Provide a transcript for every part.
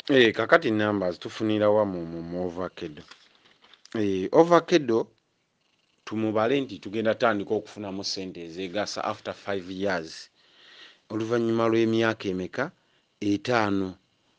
Kakati numbers tufunira wa mu ovacado. Ovacado tumubale nti tugenda tandika okufunamu sente ezegasa after 5 years. Oluvannyuma lw'emyaka emeka? 5.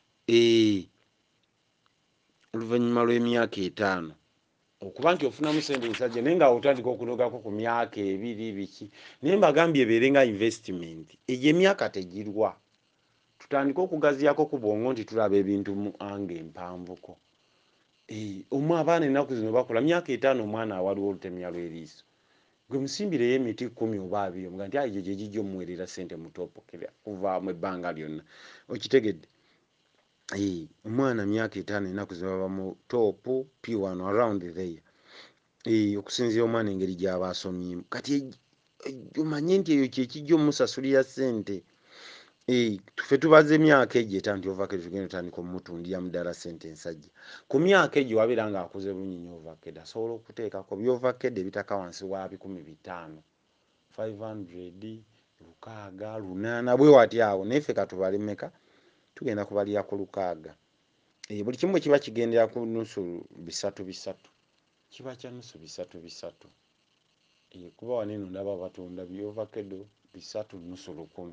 Oluvannyuma lw'emyaka 5 okuba nti ofunamu sente ensajja naye nga otandika okunogako ku myaka 2 biki, naye mbagambye ebeere nga investment egyo emyaka tegirwa. Tutandika okugaziako ku bwongo nti tulaba ebintu mu anga empanvuko. Abaana ennaku zino bakola myaka 5 omwana awaliwo olutemya lw'eriiso, gwe musimbireyo emiti 10 oba 20 omuga nti egyo gye omuweerera sente mutopokera kuva mu ebbanga lyonna. Okitegedde? Omwana myaka 5 ennaku zino baba mu top P1 around there. Okusinziira omwana engeri gy'aba asomyemu. Kati omanye nti eyo kyekijja omusasulira sente. Tufe tubaze emyaka egyo etanti ovacado tugenda tandika omutundira muddala sente ensajja. Ku myaka egyo wabeera nga akuze bulungi nnyo ovacado asobola okuteekako byovacado ebitaka wansi wa 500, 500, 600, 800 bwe wati awo. Naye ffe katubale mmeka? Tugenda kubalira ku 600. Buli kimu kiba kigendera ku nusu 3. Kiba kya nusu 3. Kuba wano eno ndaba batunda byovacado 3 nusu 10.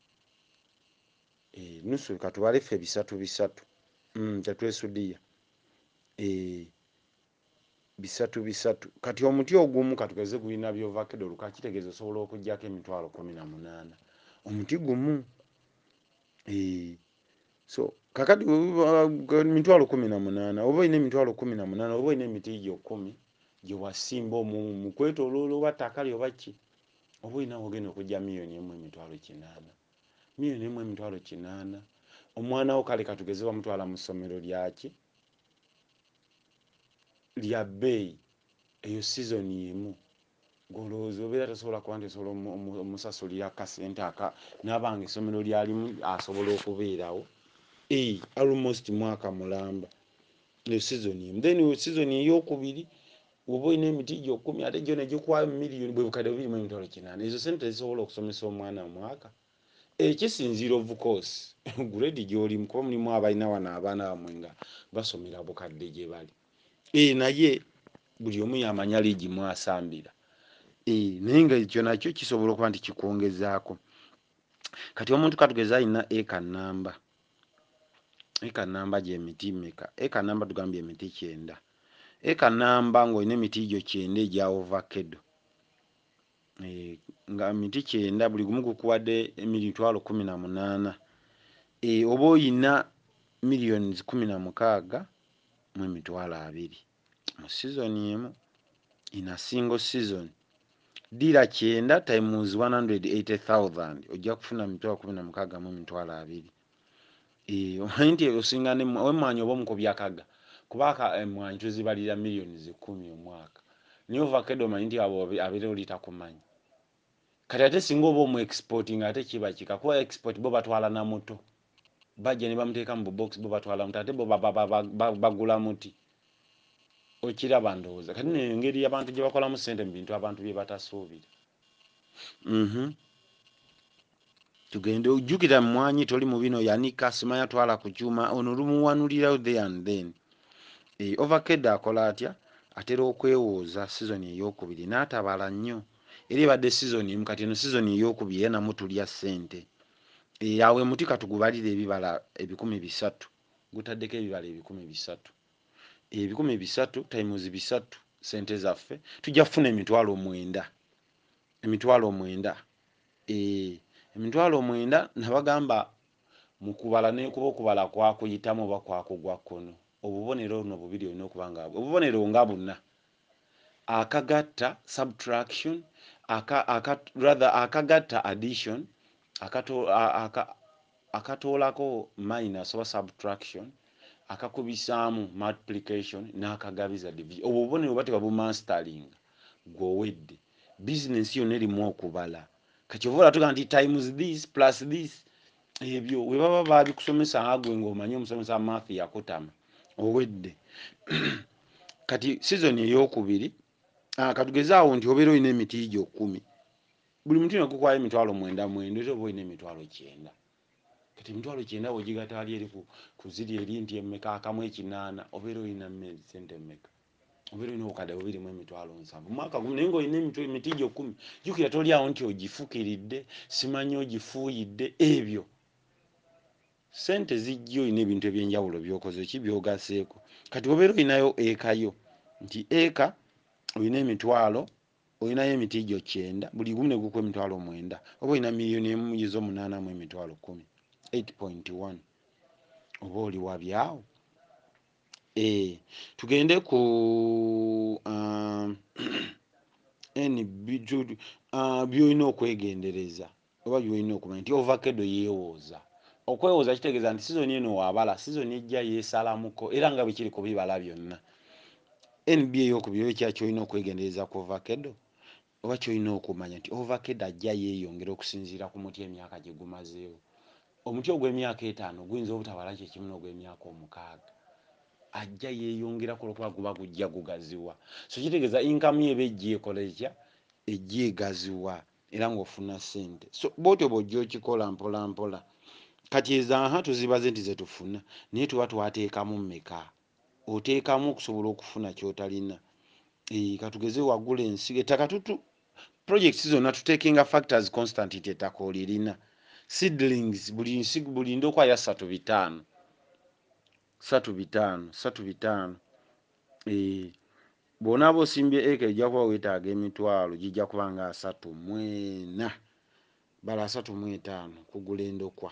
Nusu katubale ffe 3. Tetwesudiya. 3. Kati omuti ogumu katugeze gulina byovacado luka kitegeeza osobola okujjako emitwalo 18. Omuti gumu. So kakati emitwalo 18 oba olina emitwalo 18 oba olina emiti gyo 10 gye wasimba mu kwetooloola oba ttaka lyoba ki, oba olina ogenda okujja $1,800. $1,800. Omwana wo kale katugeze bamutwala mu ssomero lyaki lya bbeeyi eyo season emu, golowooza obeera tasobola kuba nti osobola omusasulira akasente n'abanga essomero lyalimu asobola okubeerawo almost mwaka mulamba. Eyo season emu. Then season ey'okubiri oba olina emiti gyo 10 ate gyo ne gikuwa miliyoni bwe bukadde $2,800. Ezo sente zisobola okusomesa omwana mwaka. Kisinziira of course grade gy'olimu kuba mulimu abalina wano abaana bamwe nga basomera bukadde gye bali. Naye buli omu yamanya liigi mwasambira. Naye nga ekyo nakyo kisobola okuba nti kikwongezaako. Kati omuntu katugeza alina eka namba. Eka namba gy'emiti meka? Eka namba tugambye emiti 9. Eka namba ng'olina emiti gyo 9 egya ovacado. Nga miti 9 buli gumu gukuwadde emitwalo 18. Oba olina millions 16 mu emitwalo 20 mu season emu. In a single season. Dira 9 times 180,000 ojja kufuna mitwalo 16 mu emitwalo 20. Omanyi nti osinga emmwanyi oba omukubya akaga kuba emmwanyi tuzibalira millions 10 omwaka. Naye ovacado omanyi nti abeera oli takumanyi. Kati ate singa oba omu exporting ate kiba kika kuba export bo batwala na muto. Bajja ne bamuteeka mu box bo batwala muto ate bo bagula muti. Okiraba ndowooza. Kati engeri abantu gye bakolamu ssente mu bintu abantu bye batasuubira. Tugende ojjukira mmwanyi toli mu bino yanika simanya twala ku kyuma ono lumuwanulira there and then. Ovacado akola atya? Atera okwewooza season ey'okubiri n'atabala nnyo. Eri ebadde season emu kati eno season ey'okubiri era namwe tulya ssente. Awe muti katugubalira ebibala 300,000. Gutaddeko ebibala 300,000. 300,000 times 3 sente zaffe tujja kufuna emitwalo 9. Emitwalo 9. Emitwalo 9 nabagamba mu kubala ne kuba okubala kwakuyitamu oba kwakugwa kkono. Obubonero buno bubiri olina okuba nga obubonero nga buna. Akagatta subtraction, akagatta addition, akatoolako minus oba subtraction, akakubisaamu multiplication n'akagabiza division. Obwo obubonero bwate babumastering gw'owedde. Business yonna erimu okubala. Kati oba olatuga nti times this plus this. Ebyo we baba babikusomesa agwe ng'omanyi omusomesa math yakutama owedde. Kati season ey'okubiri katugezaawo nti obeera olina emiti gyo 10. Buli muti ne gukwayo emitwalo 9 oba olina emitwalo 9. kati emitwalo 9 wogigatta ali eri ku ziri eri nti emmeka akamu 8 obeera olina sente mmeka obeera olina obukadde 2,700 mwaka gumu naye ng'olina emitijo 10 jjukira tolyawo nti ogifukiridde simanyi ogifuuyidde ebyo sente zijja olina ebintu ebyenjawulo byokoze ki byogaseeko kati obeera olinayo ekayo nti eka olina emitwalo olinayo emitijo 9 buli gumu ne gukwa emitwalo 9 oba olina miliyoni emu yizo 8 mu emitwalo 10 8.1 oba oli wabyawo tugende ku byolina okwegendereza oba byolina okumanya nti ovakado yeewooza okwewooza kitegeeza nti sizoni eno wabala sizoni ejja yeesalamuko era nga bwekiri ku bibala byonna NBA eyokubiri kyolina okwegendereza ku ovakado oba kyolina okumanya nti ovakado ajja yeeyongera okusinziira ku muti emyaka gye gumazeewo omuti ogw'emyaka 5 guyinza obutabala kyekimu n'ogw'emyaka 6 ajja yeeyongera kuba guba gujja gugaziwa so kitegeeza inkamu yeba ejja ekola etya ejja egaziwa era ng'ofuna ssente so bwotyo bw'ojja okikola mpola mpola kati eza tuzibaze nti ze tufuna naye tuba twateekamu mmeka oteekamu okusobola okufuna kyotalina katugeze wagula ensigo ettaka projects zonna tutekenga factors constant nti ettaka olirina seedlings buli nsigo buli ndokwa ya 3 5 bw'onaaba osimbye eka ejja kuba weetaaga emitwalo gijja kuba nga 34 bala 35 kugula endokwa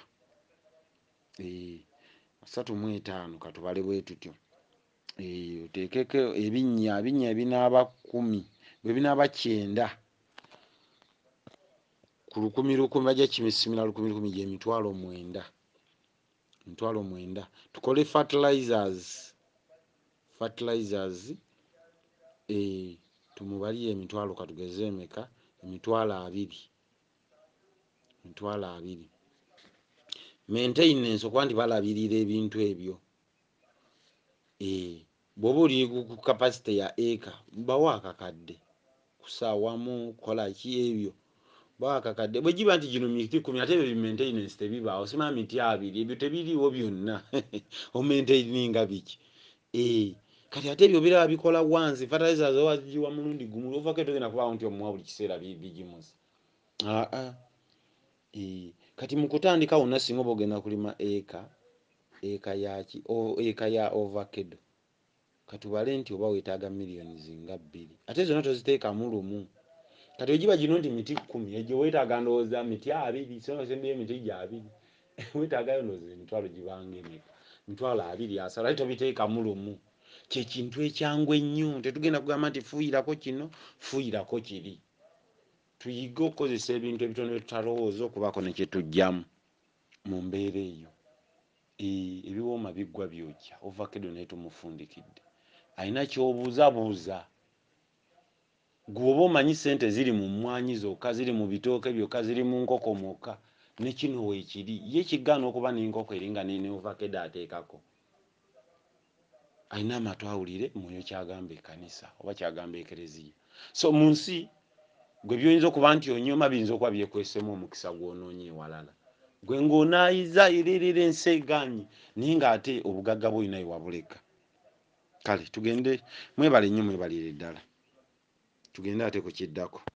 35 katubale bwe tutyo oteekeko ebinnya ebinaaba 10 bwe binaaba 9 ku 10,000 bajja kimisimira 10,000 gye emitwalo 9 tukole fertilizers tumubalire emitwalo katugeze emeka emitwalo 20 maintenance okuba nti balabirira ebintu ebyo bw'oba oli ku capacity ya eka bawo akakadde kusaawamu kola ki ebyo bawo akakadde bwe giba nti gino miti 10 ate ebyo maintenance tebibaawo simanya miti 2 ebyo tebiriiwo byonna omaintaininga biki kati ate ebyo biraba bikola wansi fertilizers owazigiwa mulundi gumu ovakado togenda kubaawo nti omuwa buli kiseera bigimusa kati mu kutandika wonna singa oba ogenda kulima eka ya ovakado katubale nti oba weetaaga miliyoni zinga 2 ate zonna toziteekamu lumu kati ogiba gino nti miti 10 egyo weetaaga ndowooza miti 2 sosembeyo miti gya 2 weetaagayo ndowooza emitwalo gibanga emeka emitwalo 2 asala ate tobiteekamu lumu kyekintu ekyangu ennyo tetugenda kugamba nti fuuyirako kino fuuyirako kiri tuyige okukozesa ebintu ebitono tutalowooza okubaako ne kyetujjamu mu mbeera eyo ebiwooma biggwa byokya ovakado naye tumufundikidde alina kyobuuzabuuza gwoba omanyi sente ziri mu mmwanyi zokka ziri mu bitooke byokka ziri mu nkoko mwokka ne kino weekiri ye kigaana okuba n'enkoko eringa ne ovakado ateekako alina amatu awulire mwoyo kyagamba ekkanisa oba kyagamba ekereziya so mu nsi gwe byoyinza okuba nti onyoma biyinza okuba byekwesemu omukisa gw'onoonye ewalala gwe ng'onaayiza ererera ensi egaanyi naye ng'ate obugagga bwolina we wabuleka kale tugende mwebale nnyo mwebalire ddala tugende ate ku kiddako